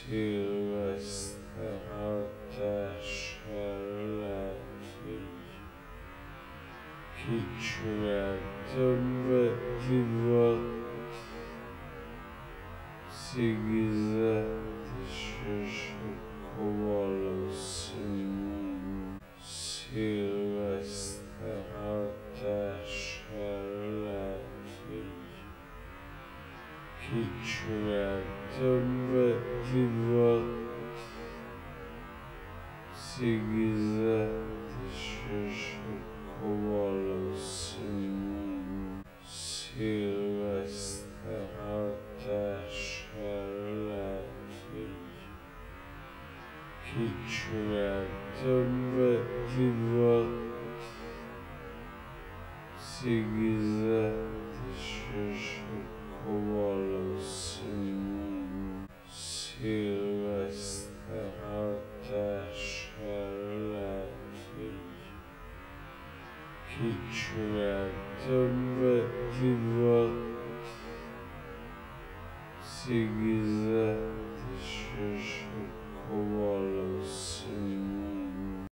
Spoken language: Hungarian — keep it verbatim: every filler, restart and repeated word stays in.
szélvezte hatás ellen, kicsivel többet ivott, cigizett és valószínű, szélvezte hatás ellen, kicsivel többet ivott, cigizett és valószínű, szélvezte hatás ellen, kicsivel többet ivott, cigizett és valószínű, szélvezte hatás ellen, kicsivel többet ivott, cigizett és valószínű.